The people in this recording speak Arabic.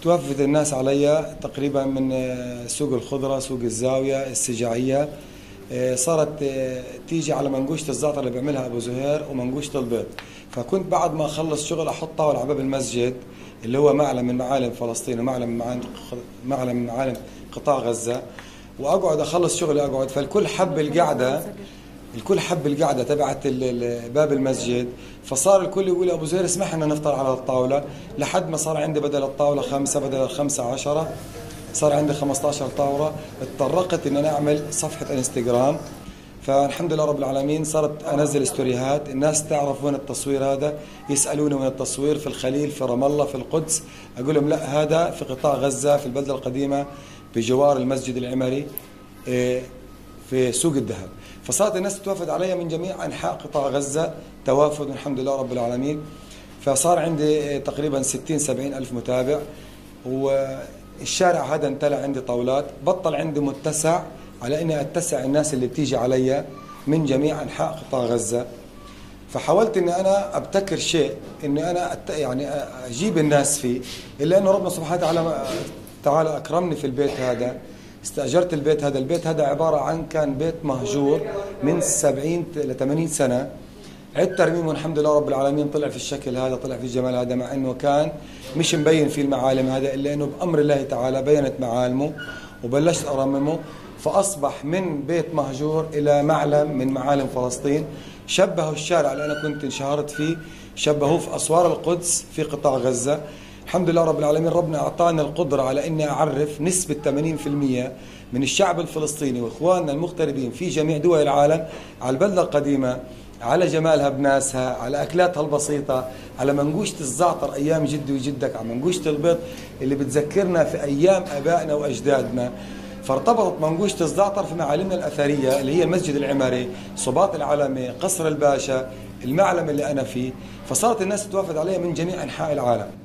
توفد الناس علي تقريبا من سوق الخضرة، سوق الزاوية، السجاعية. صارت تيجي على منقوشة الزعتر اللي بيعملها أبو زهير ومنقوشة البيض. فكنت بعد ما أخلص شغل أحط طاولة على باب المسجد اللي هو معلم من معالم فلسطين ومعلم من معالم قطاع غزة، وأقعد أخلص شغلي أقعد. فالكل حب القعدة تبعت باب المسجد. فصار الكل يقول أبو زهير اسمح لنا نفطر على الطاولة، لحد ما صار عندي بدل الطاولة 5 بدل 5 10، صار عندي 15 طاولة. اتطرقت ان انا اعمل صفحة انستغرام. فالحمد لله رب العالمين صارت انزل ستوريهات، الناس تعرف وين التصوير هذا، يسألوني وين التصوير، في الخليل، في رام الله، في القدس. اقول لهم لا، هذا في قطاع غزة في البلدة القديمة بجوار المسجد العمري في سوق الذهب. فصارت الناس تتوافد علي من جميع انحاء قطاع غزة، توافد الحمد لله رب العالمين. فصار عندي تقريبا 60-70 ألف متابع، والشارع هذا امتلأ عندي طاولات. بطل عندي متسع على اني اتسع الناس اللي بتيجي علي من جميع انحاء قطاع غزة. فحاولت اني انا ابتكر شيء اني انا يعني اجيب الناس فيه، الا انه ربنا سبحانه وتعالى اكرمني في البيت هذا. استأجرت البيت هذا. البيت هذا عبارة عن كان بيت مهجور من 70 ل 80 سنة. عدت ترميمه الحمد لله رب العالمين، طلع في الشكل هذا، طلع في الجمال هذا، مع انه كان مش مبين فيه المعالم هذا، الا انه بامر الله تعالى بينت معالمه وبلشت ارممه. فاصبح من بيت مهجور الى معلم من معالم فلسطين. شبهوا الشارع اللي انا كنت انشهرت فيه، شبهوه في اسوار القدس في قطاع غزة. الحمد لله رب العالمين ربنا اعطانا القدرة على اني اعرف نسبة 80% من الشعب الفلسطيني واخواننا المغتربين في جميع دول العالم على البلدة القديمة، على جمالها بناسها، على أكلاتها البسيطة، على منقوشة الزعتر أيام جدي وجدك، على منقوشة البيض اللي بتذكرنا في أيام آبائنا وأجدادنا. فارتبطت منقوشة الزعتر في معالمنا الأثرية اللي هي المسجد العمري، صباط العلمي، قصر الباشا، المعلم اللي أنا فيه. فصارت الناس تتوافد علي من جميع أنحاء العالم.